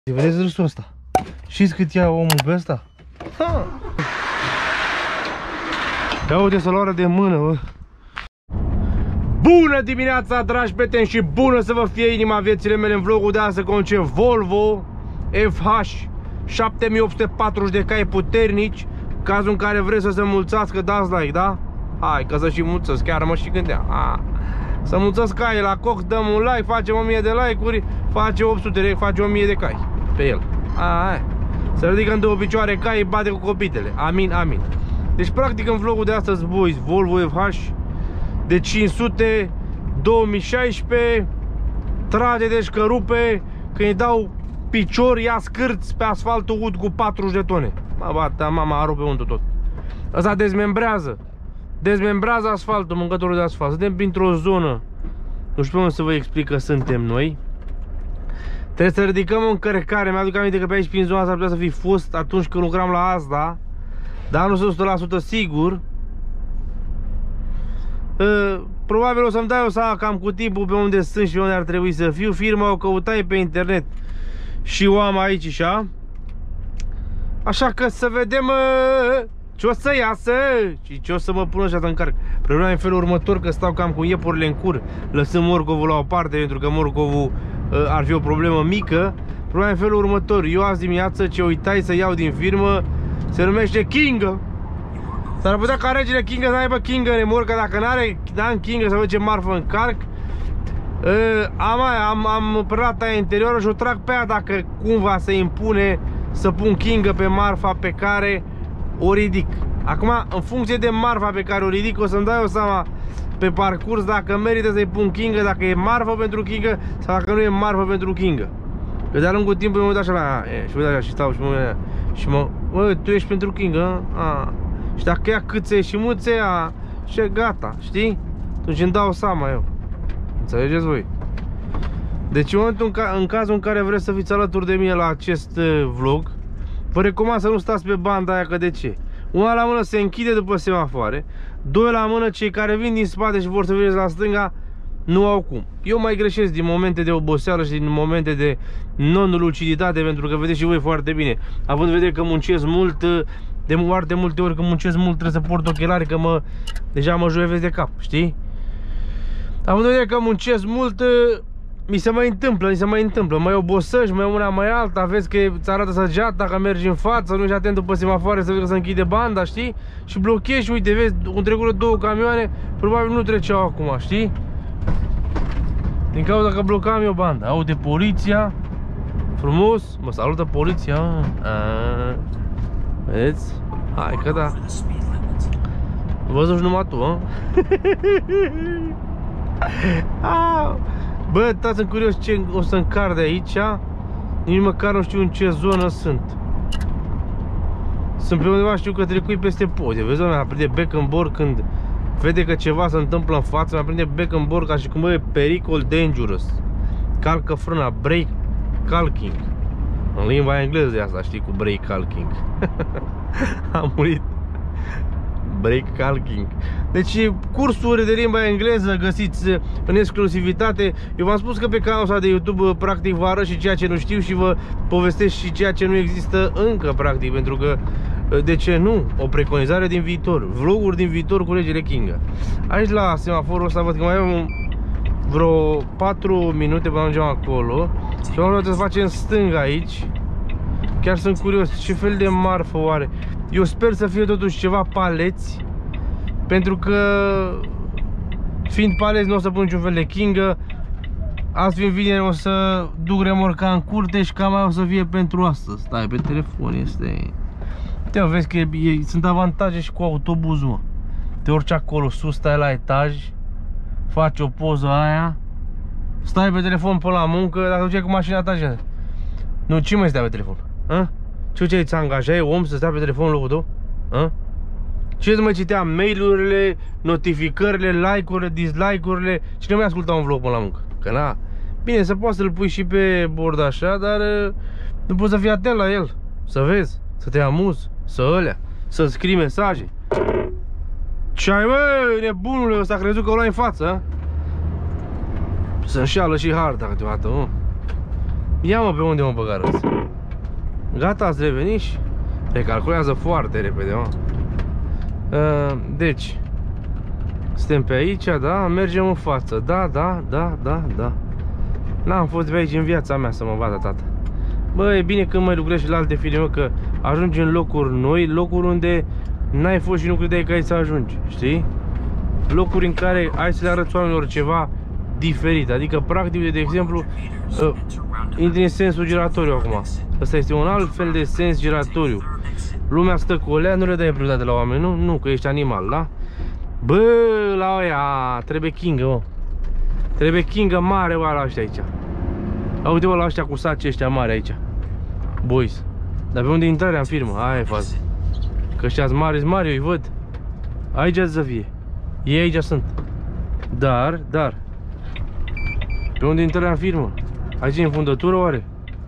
Vedeți râsul ăsta? Știți cât ia omul pe ăsta? Ha! Ia uite săloarea de mână, bă. Bună dimineața, dragi prieteni, și bună să vă fie inima viețile mele în vlogul de astăzi cu un Volvo FH 7840 de cai puternici. Cazul în care vreți să se mulțească, dați like, da? Hai, că să și mulțesc, chiar mă și gândeam. Să mulțesc caii la cox, dăm un like, facem 1000 de like-uri, face 800, face 1000 de cai pe el. Hai. Se ridică în două picioare caii, bate cu copitele. Amin, amin. Deci, practic, în vlogul de astăzi, boys, Volvo FH de 500 2016 trage, deci că rupe, când îi dau picior, ia scârți pe asfaltul ud cu 40 de tone. Mă bată, mama, a rupe untul tot. Ăsta dezmembrează asfaltul, mâncătorul de asfalt. Suntem printr-o zonă, nu știu pe unde să vă explic că suntem noi. Trebuie să ridicăm o încărcare. Mi-aduc aminte că pe aici, prin zona asta, ar putea să fi fost atunci când lucram la asta, dar nu sunt 100% sigur. Probabil o să-mi dai o seama cam cu timpul pe unde sunt și pe unde ar trebui să fiu. Firma o căutai pe internet și o am aici și așa că să vedem ce o să iasă și ce o să mă pună și să încarc. Problema e în felul următor, că stau cam cu iepurile în cur, lăsând morcovul la o parte, pentru că morcovul ar fi o problemă mică. Problema e în felul următor: eu azi dimineață ce uitai să iau din firmă se numește Kinga. S-ar putea ca regele Kinga să aibă Kinga în remorcă. Dacă n-am Kinga să văd ce marfă încarc. Am plata interioară și o trag pe ea dacă cumva se impune să pun Kinga pe marfa pe care o ridic. Acum, în funcție de marfa pe care o ridic, o să-mi dau eu seama pe parcurs dacă merită să-i pun Kinga, dacă e marfă pentru Kinga sau dacă nu e marfă pentru Kinga. Că de-a lungul timpului mă uit așa la și uite așa și stau și mă, tu ești pentru Kinga? Și dacă ea câțe și muțe ea, și gata, știi? Atunci îmi dau seama eu. Înțelegeți voi? Deci în cazul în care vreți să fiți alături de mine la acest vlog, vă recomand să nu stați pe banda aia, că de ce? Una la mână se închide după semafoare, doi la mână cei care vin din spate și vor să vedeți la stânga nu au cum. Eu mai greșesc din momente de oboseală și din momente de non-luciditate, pentru că vedeți și voi foarte bine, având în vedere că muncesc mult, de foarte multe ori când muncesc mult trebuie să port ochelari, că deja mă joevesc de cap, știi? Având în vedere că muncesc mult, mi se mai întâmplă, mai obosăși, mai una, mai alta, vezi că îți arată săgeata, că mergi în față, nu ești atent după semafoare să vezi că se închide banda, știi? Și blochezi și uite, vezi, în trecut două camioane, probabil nu treceau acum, știi? Din cauza că blocam eu banda. Aude poliția, frumos, mă salută poliția. Vedeți? Hai că da. Văzuși numai tu, Bă, sunt curios ce o să încar de aici. Nici măcar nu știu în ce zonă sunt. Sunt pe undeva, știu că trecui peste poze. Vezi, mi-a prinde bec în bord când vede că ceva se întâmplă în față. Mi-a prinde bec în bord ca și cum e pericol dangerous. Calcă frâna, brake calking. În limba engleză e asta, știi, cu brake calking. Am murit. Brake calking. Deci cursuri de limba engleză găsiți în exclusivitate. Eu v-am spus că pe canalul ăsta de YouTube practic vă arăt și ceea ce nu știu și vă povestesc și ceea ce nu există încă, practic, pentru că, de ce nu? O preconizare din viitor, vloguri din viitor cu regele Kinga. Aici la semaforul ăsta văd că mai avem vreo 4 minute până ajungem acolo. Și trebuie să facem stânga aici. Chiar sunt curios ce fel de marfă oare. Eu sper să fie totuși ceva paleți, pentru că fiind paleți nu o să pun niciun fel de Kinga. Azi fiind vineri o să duc remorca în curte și cam mai o să fie pentru astăzi. Stai pe telefon, este... Te vezi că sunt avantaje și cu autobuzul, mă. Te urci acolo sus, stai la etaj, faci o poză aia, stai pe telefon până la muncă. Dacă duceai cu mașina ta, ce? Nu, ce mai stai pe telefon? Ce ți angajai om să stea pe telefon în locul tău? Ce îți mai citea mail-urile, notificările, like-urile, dislike-urile? Cine mai asculta un vlog până la muncă? Că na, bine, se poate să-l pui și pe bord așa, dar nu poți să fii atent la el. Să vezi, să te amuzi, să scrii mesaje. Ce ai, bă, nebunule, ăsta a crezut că o luai în față, Să înșeală și harta câteodată, Ia mă, pe unde mă băga răs? Gata, ați revenit și recalculează foarte repede, mă. Deci suntem pe aici, da? Mergem în față. Da. N-am fost pe aici în viața mea să mă vadă tata. Bă, e bine când mai lucrezi și la alte filme, că ajungi în locuri noi, locuri unde n-ai fost și nu credeai că ai să ajungi, știi? Locuri în care ai să le arăți oamenilor ceva diferit. Adică, practic, de exemplu, intri în sensul giratoriu acum. Ăsta este un alt fel de sens giratoriu. Lumea stă cu olea, nu le dai prioritate la oameni, nu? Nu, că ești animal, da? Bă, la oia, trebuie kingă, mă. Trebuie kingă mare, bă, la ăștia aici. Uite-vă la ăștia cu saci ăștia mari aici. Boys. Dar pe unde e intrarea în firmă? Aia e fază. Că ăștia-s mari, eu îi văd. Aici să fie. Ei aici sunt. Dar pe unde e intrarea în firmă? Aici e în fundătură, oare?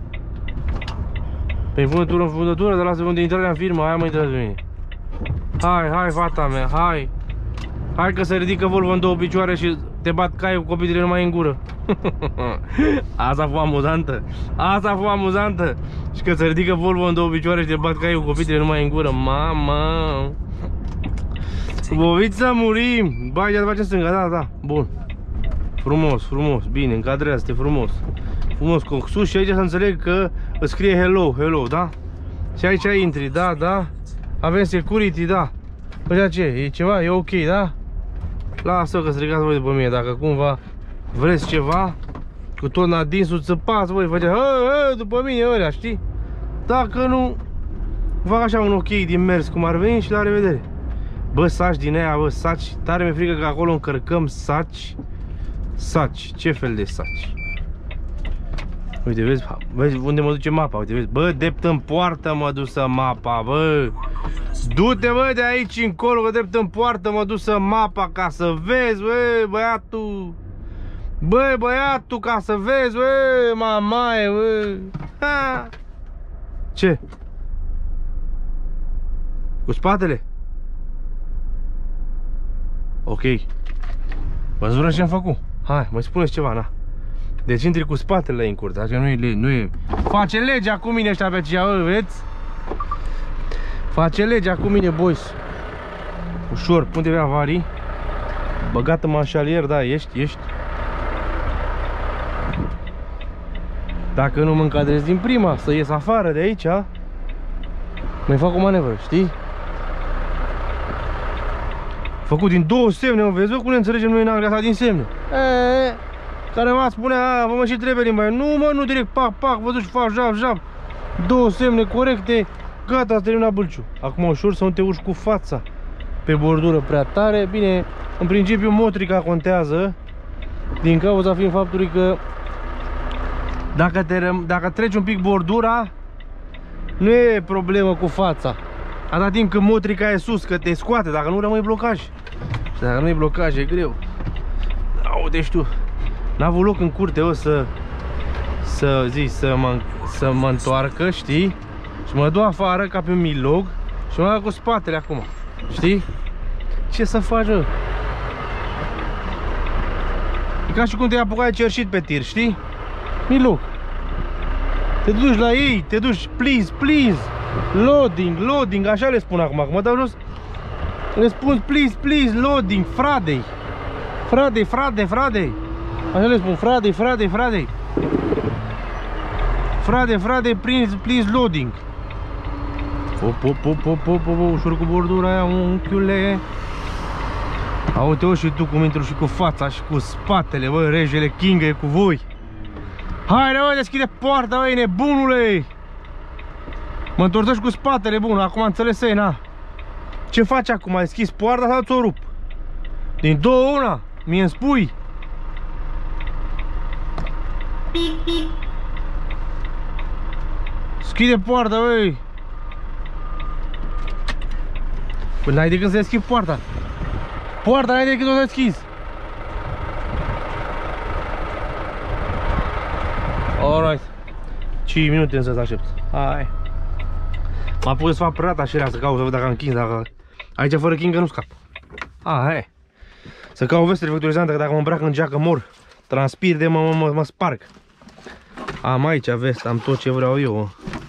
Pe în fundătură, dar lasă pe unde e intrarea în firmă. Aia mă intră de mine. Hai, fata mea, hai. Hai că se ridică Volvo în două picioare și te bat caiul cu copitele numai în gură. Asta a fost amuzantă. Asta a fost amuzantă. Și că se ridică Volvo în două picioare și te bat caiul cu copitele numai în gură. Mamă. Voviți să murim. Ba, ia facem stânga, da. Bun. Frumos. Bine, încadrează-te frumos. Frumos, cu sus și aici să înțeleg că îți scrie hello, da? Și aici intri, da. Avem security, da. Păi ce? E ceva? E ok, da? Lasă că strigați voi după mine, dacă cumva vreți ceva, cu tot nadinsul țăpați voi, faceți după mine ălea, știi? Dacă nu, fac așa un ok din mers cum ar veni și la revedere. Bă, saci din aia, bă, saci, tare mi-e frică că acolo încărcăm saci. Ce fel de saci? Uite, vezi unde mă duce mapa, uite, vezi? Bă, drept în poartă mă dusă mapa, bă. Du-te, bă, de aici încolo, că drept în poartă mă dusă mapa, ca să vezi, bă, băiatul. Bă, băiatul, ca să vezi, bă, mamaie, bă. Ha. Ce? Cu spatele? Ok. Vă ce am făcut? Hai, mai spuneți ceva, na. Deci intri cu spatele în curte, așa nu e... Face legea cu mine ăștia pe aceea, bă, vedeți? Face legea cu mine, boys. Ușor, punte pe avarii. Băgat în manșalier, da, ești. Dacă nu mă încadrez din prima, să ies afară de aici, mai fac o manevră, știi? Făcut din două semne, mă, vezi, bă, cum ne înțelegem noi în Anglia asta din semne. Care mă spunea, vă mă și trebuie limba. Nu, mă, nu direct, pac, vă duci, faci, jap. Două semne corecte, gata, ați terminat bâlciu. Acum ușor să nu te urci cu fața pe bordură prea tare. Bine, în principiu motrica contează, din cauza fiind faptului că dacă treci un pic bordura, nu e problemă cu fața. Atâta timp când motrica e sus, că te scoate, dacă nu rămâi blocaj. Și dacă nu e blocaj, e greu. Deci tu, n-a avut loc în curte să mă întoarcă, știi? Și mă duc afară ca pe un milog și mă duc cu spatele acum, știi? Ce să faci, bă? E ca și cum te-ai apucat de cerșit pe tir, știi? Milog. Te duci la ei, te duci, please. Loading, așa le spun acum, că mă dau jos. Le spun please, loading, Friday. Așa le spun, Friday. Friday, please, loading. Ușor cu bordura aia, unchiule. Uite-o și tu cum intru și cu fața și cu spatele, bă, regele King e cu voi. Haide, bă, deschide poarta, băi, nebunule. Mă întorcești cu spatele, bun, acum înțelesei, na. Ce faci acum? Ai deschis poarta sau ți-o rup? Din două una, mie-mi spui. Schide poarta, băi. Păi n-ai de când să deschid poarta. Poarta n-ai de când o să deschis. Alright. 5 minute însă să aștept. Hai. M-am pus să fac prata și să caut, să văd dacă am king, dacă... Aici fără king nu scap. Hai. Să caut veste reflectorizantă, că dacă mă îmbrac în geacă mor. Transpir de mă sparg. Am aici vest, am tot ce vreau eu.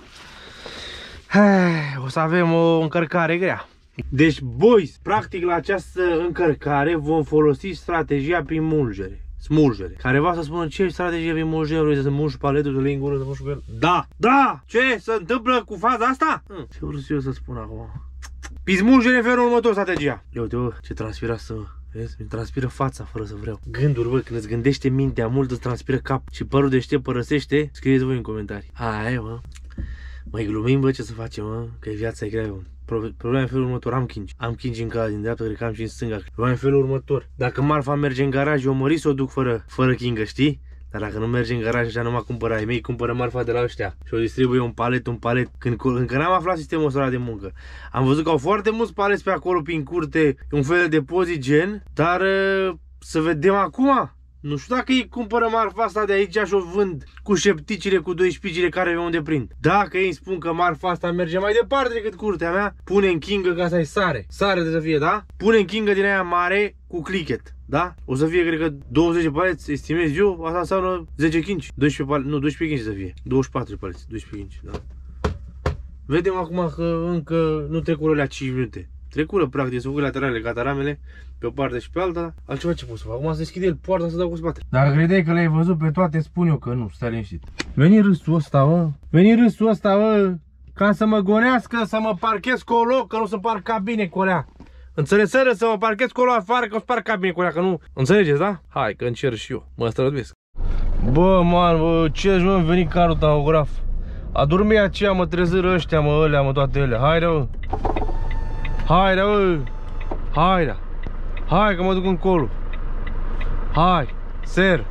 O să avem o încărcare grea. Deci, boys, practic la această încărcare vom folosi strategia prin mulgere. Smulgere. Careva să spună ce strategie prin mulgere, vrei să mulgi paletul, să le iei în gură, să mulgi cu el? Da! Da! Ce se întâmplă cu faza asta? Ce vreau eu să spun acum? Prin smulgere în felul următor strategia. Ia uite, bă, ce transpira să... Vezi? Îmi transpiră fața fără să vreau. Gânduri, bă, când îți gândește mintea mult, îți transpiră cap și părul deștept părăsește, scrieți voi în comentarii. Aia, mă. Mai glumim, bă, ce să facem, mă? Că viața e grea, mă. Problema în felul următor, am kingi. Am kingi în casa din dreapta, cred că am și în stânga. Problema în felul următor. Dacă marfa merge în garaj, eu mări să o duc fără kingă, știi? Dar dacă nu merge în garaj, așa nu mă cumpără ai mei, cumpără marfa de la ăștia. Și o distribuie un palet. Încă n-am aflat sistemul ăsta de muncă. Am văzut că au foarte mulți paleți pe acolo, prin curte, un fel de depozit gen. Dar să vedem acum. Nu știu dacă ei cumpără marfa asta de aici și o vând cu șepticile, cu 2 șpicile care pe unde prind. Dacă ei spun că marfa asta merge mai departe decât curtea mea, pune în kingă ca să ai sare. Sare de să fie, da? Pune în kingă din aia mare cu clichet, da? O să fie, cred că 20 de paleți, estimez eu, asta înseamnă 10 kingi. 12 paleți, nu, 12 kingi să fie. 24 paleți, 12 kingi, da? Vedem acum că încă nu trec alea 5 minute. Trecură, practic, să făcut laterale, cataramele, pe o parte și pe alta. Altceva ce pot să fac? Acum să deschide el poarta să dau cu spate. Dacă credeai că le-ai văzut pe toate, spun eu că nu, stai liniștit. Veni râsul ăsta, mă. Veni râsul ăsta, mă. Ca să mă gonească, să mă parchez colo, că nu se parca bine cu alea. Înțeleseră să mă parchez colo afară, că o să parca bine cu alea, că nu. Înțelegeți, da? Hai, că încerc și eu. Mă străduiesc. Bă, man, bă, ce-și mă venit carul tahograf. Adormea aceea, mă treziră ăștia, mă, ălea, mă, toate alea. Haide, mă. Haide, bă! Haide! Hai că mă duc încolo! Hai! Ser!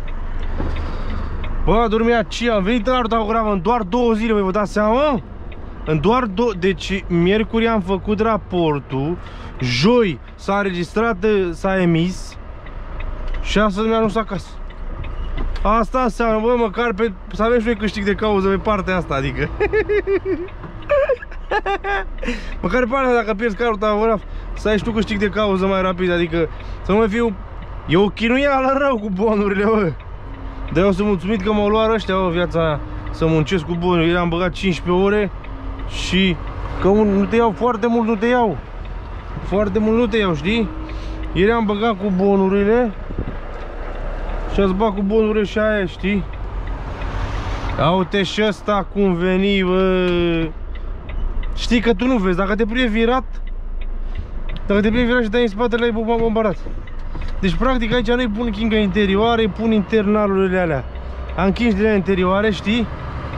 Bă, dormea aceea, am venit la tahograf în doar 2 zile, vă dați seama? În doar 2... Deci, miercuri am făcut raportul, joi s-a înregistrat, s-a emis și astăzi mi-a ajuns acasă. Asta înseamnă, bă, măcar să avem și noi câștig de cauză pe partea asta, adică... Măcar pe partea, dacă pierzi carul tahograf, să ai și tu câștig de cauză mai rapid, adică să nu mai fiu... E o chinuială rău cu bonurile, bă. Dar eu sunt mulțumit că m-au luat ăștia, bă, viața aia, să muncesc cu bonurile. Ieri am băgat 15 ore și că nu te iau foarte mult, nu te iau. Foarte mult nu te iau, știi? Ieri am băgat cu bonurile și ați băgat cu bonurile și aia, știi? Ia uite și ăsta cum veni, bă. Știi că tu nu vezi, dacă te prinde virat, și dai în spatele, ai bombardat. Deci practic aici nu-i pun kinga interioare, îi pun internalurile alea. Am kingi de alea interioare, știi?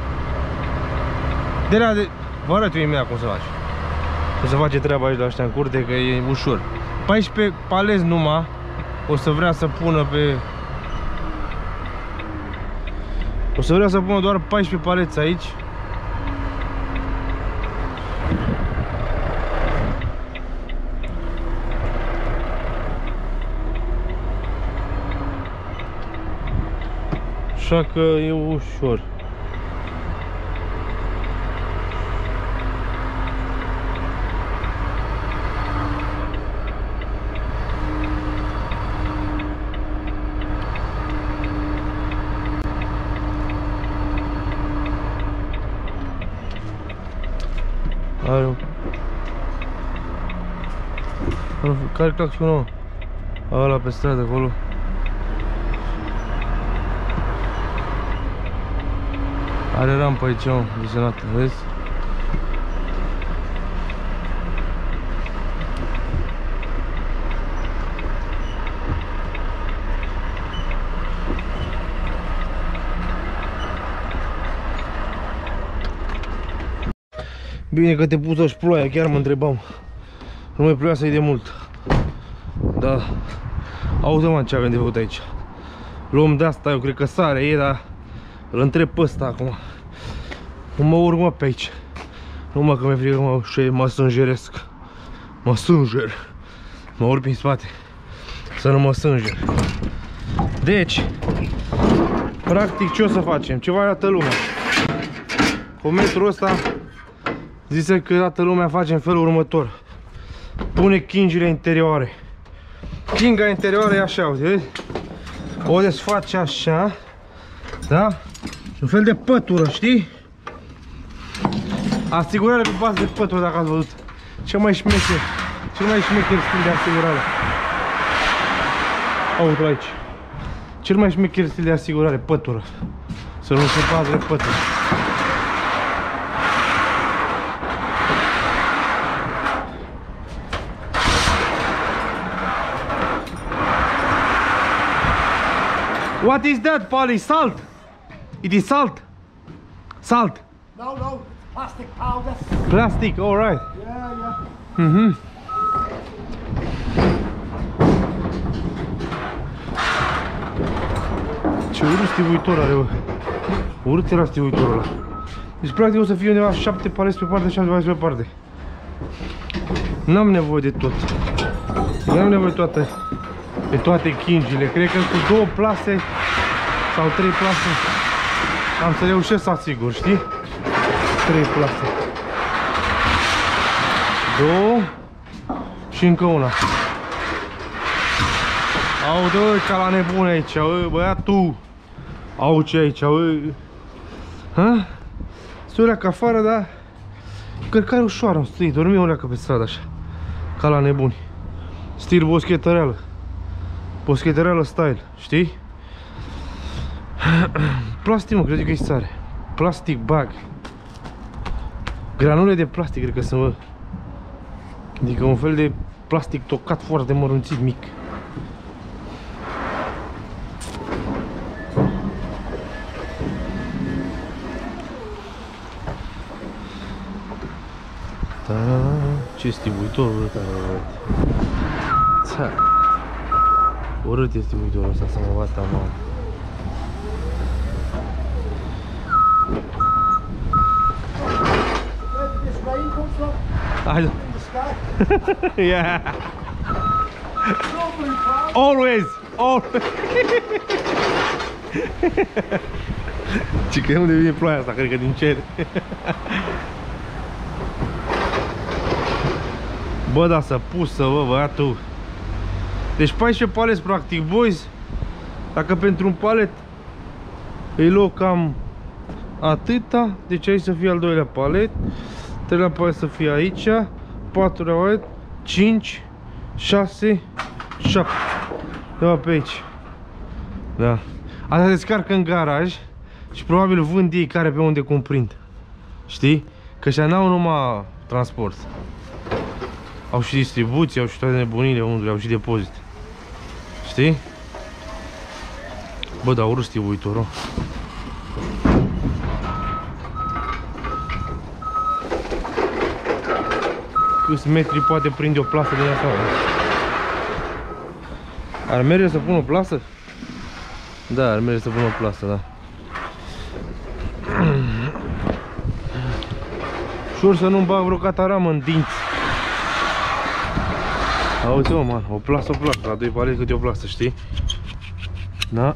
De la de... Vă arăt eu imediat cum să faci. Cum să face treaba aici la ăștia în curte, că e ușor. 14 palezi numai o să vrea să pună pe... O să vrea să pună doar 14 paleți aici. Așa că e ușor. Care claxonul? Ăla pe stradă acolo. Are rampă aici, mă, desenată, vezi? Bine că te pusă și ploaia, chiar mă întrebam. Nu mai ploia să-i de mult. Da. Auzi, mă, ce avem de făcut aici. Luăm de asta, eu cred că sare e, dar îl întreb pe ăsta acum. Nu mă urc, mă, pe aici. Nu, mă, că mi-e frică, mă, și mă sângeresc. Mă sânger. Mă urc prin spate. Să nu mă sânger. Deci, practic, ce o să facem? Ce va arată lumea? Cu metrul ăsta zise că toată lumea face în felul următor. Pune kingile interioare. Kinga interioară e așa, uite, vezi? O desface așa, da? Un fel de pătură, știi? Asigurare pe bază de pătură, dacă ați văzut. Cel mai șmecher stil de asigurare. Autul aici. Cel mai șmecher stil de asigurare, pătură. Să nu se bază de pătură. What is that, Polly? Salt? It is salt? Salt? No, no, plastic powder. Plastic, alright. Yeah. Ce urât stivuitor are, bă. Urât era stivuitorul ăla. Deci practic o să fie undeva 7 paleți pe parte, 7 paleți pe parte. N-am nevoie de tot. N-am nevoie de toate chingile. Cred că cu 2 plase sau 3 plase am să reușesc să asigur, știi? 3 plase. 2 și încă una. Aude, ca la nebun aici, băiatul. Au ce aici, ha? Stă ca afară, dar cărcare ușoară, am stăit, dormim o leacă pe stradă așa. Ca la nebuni. Stil boschetăreală. Boschetăreală style, știi? Plastic, mă, cred că e sare. Plastic bag. Granule de plastic, cred că sunt, bă. Adică un fel de plastic tocat foarte mărunțit, mic. Da, ce stivuitor urât are, băiat. Urât este stivuitorul ăsta, să mă bată, mamă. I don't... Yeah. Always. Ce că unde vine ploaia asta, cred că din cer. Bă, da, s-a pusă, bă, băiatul. Deci 14 paleți, practic, boys. Dacă pentru un palet îi luau cam atâta, deci aici să fie al doilea palet, 3-lea palet să fie aici, 4-lea palet, 5, 6, 7. Ia pe aici. Da. Asta descarcă în garaj și probabil vând ei care pe unde cumprind. Știi? Că ăștia n-au numai transport. Au și distribuție, au și toate nebunile unde, au și depozit. Știi? Bă, dar urât stivuitorul. Câți metri poate prinde o plasă din afară? Ar merge să pun o plasă? Da, ar merge să pun o plasă, da. Șur să nu-mi bag vreo cataramă în dinți. Auzi-mă, man, o plasă, la 2 paleți câte o plasă, știi? Da.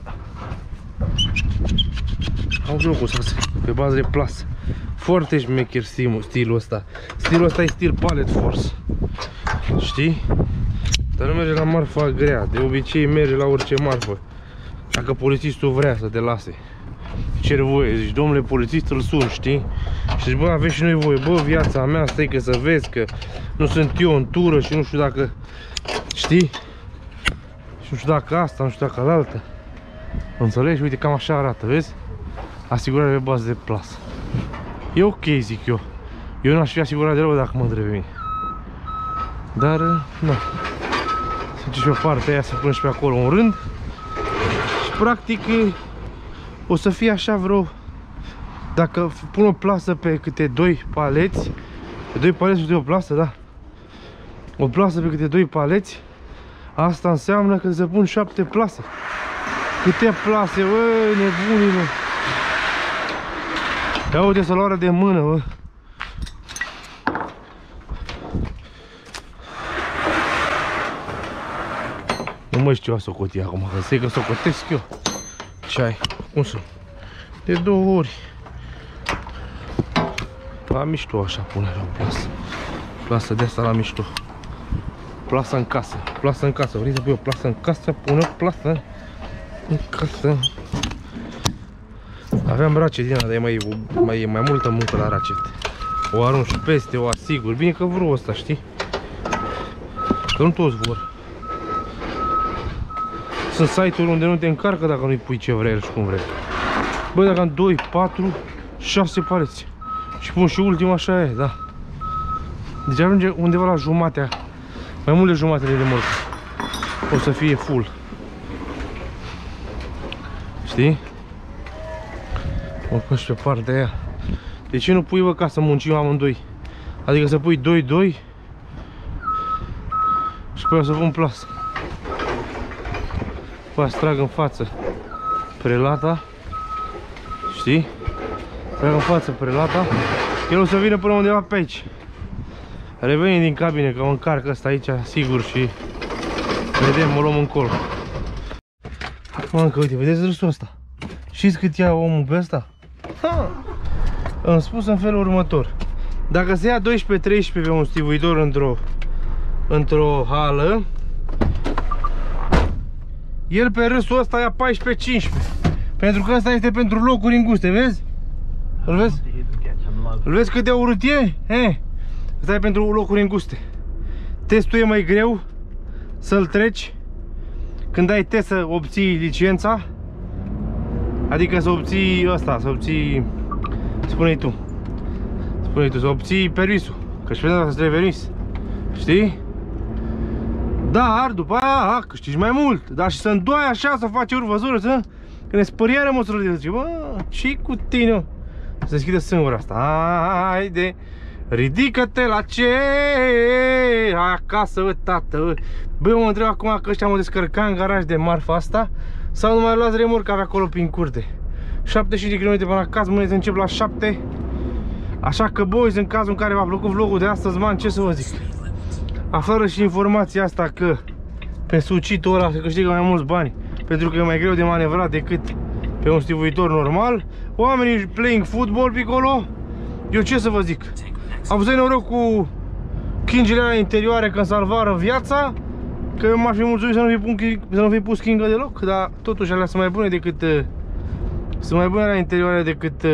Au locul să pe bază de plasă. Foarte șmecher stilul ăsta. Stilul ăsta e stil pallet force. Știi? Dar nu merge la marfa grea. De obicei merge la orice marfă. Dacă polițistul vrea să te lase, cer voie, zici, domnule polițist, îl sun, știi? Și zici, bă, aveți și noi voie, bă, viața mea, stai că să vezi că nu sunt eu în tură și nu știu dacă, știi? Și nu știu dacă asta, nu știu dacă alaltă. Înțelegi? Uite, cam așa arată, vezi? Asigurare pe bază de plasă. E ok, zic eu. Eu n-aș fi asigurat deloc dacă mă întreb mine. Dar, nu. Să duci pe partea aia, să punem și pe acolo un rând. Și practic o să fie așa vreo... Dacă pun o plasă pe câte 2 paleți, pe 2 paleți și 2 o plasă, da. O plasă pe câte 2 paleți, asta înseamnă că se pun 7 plase. Câte plase, bă, nebunilor. Ia uite să luarea de mână, bă. Nu mă știu a socoti acum, că sei că socotesc eu. Ce ai? Cum sunt? De 2 ori. La mișto așa pune la plasă. Plasă de asta la mișto. Plasă în casă. Plasă în casă. Vrei să pui o plasă în casă? Pune o plasă în casă. Aveam racet din ăla, dar e mai multă muncă la racet. O arunc și peste, o asigur. Bine că vreau ăsta, știi? Că nu toți vor. Sunt site-uri unde nu te încarcă dacă nu-i pui ce vrei și cum vrei. Băi, dacă am 2, 4, 6 paleți și pun și ultima, așa e, da. Deci ajunge undeva la jumatea, mai mult de jumătate de remorcă. O să fie full. Știi? O pun și pe partea aia. De ce nu pui, bă, ca să muncim amândoi? Adică să pui 2-2 și pe aia să pun plasă. Pe aia să trag în față prelata. Știi? Trag în față prelata. El o să vină până undeva pe aici. Revenim din cabine, că o încarc ăsta aici, sigur, și vedem, o luăm încolo. Acum că, uite, vedeți râsul ăsta? Știți cât ia omul pe ăsta? Ha! Am spus în felul următor. Dacă se ia 12-13 pe un stivuitor într-o hală, el pe râsul ăsta ia 14-15. Pentru că ăsta este pentru locuri înguste, vezi? Îl vezi? Îl vezi cât de urât e? Ăsta e pentru locuri înguste. Testul e mai greu să-l treci când ai test să obții licența. Adică să obții ăsta, să obții... Spune-i tu, să obții permisul. Că și pentru asta trebuie permis. Știi? Dar după aia câștigi mai mult. Dar și să îndoi așa, să faci urvăzură, să... Când ne spăriară măsură de zice, bă, ce-i cu tine? Să deschide singura asta. Haide, ridică-te la ce? Hai acasă, bă, tată. Bă, mă întreb acum că ăștia m-au descărcat în garaj de marfa asta sau nu mai luați remorca acolo prin curte. 75 de km până acasă, mâine se încep la 7. Așa că, boys, în cazul în care v-a plăcut vlogul de astăzi, man, ce să vă zic? Afară și informația asta că pe sucitul ăla se câștigă mai mulți bani, pentru că e mai greu de manevrat decât pe un stivuitor normal. Oamenii playing football pe acolo. Eu ce să vă zic? Am avut noroc cu chingile alea interioare când salvară viața, că eu m-aș fi mulțumit să nu fi pus chingă deloc, dar totuși alea sunt mai bune decât alea interioare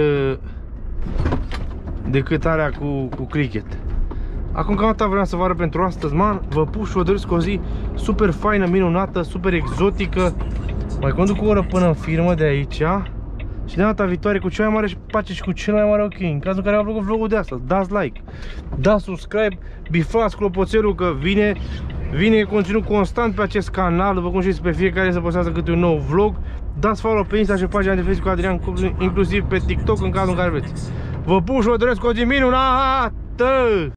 decât alea cu cricket. Acum cam atât vreau să vă arăt pentru astăzi, man. Vă pup și vă doresc o zi super faină, minunată, super exotică. Mai conduc o oră până în firmă de aici. Și de data viitoare cu cea mai mare pace și cu cel mai mare ok. În cazul în care v-a plăcut vlogul de astăzi, dați like, dați subscribe, bifați clopoțelul că vine conținut constant pe acest canal. După cum știți, pe fiecare se postează câte un nou vlog. Dați follow pe Insta și pagina de Facebook cu Adrian, inclusiv pe TikTok în cazul în care vreți. Vă pup și vă doresc o zi minunată!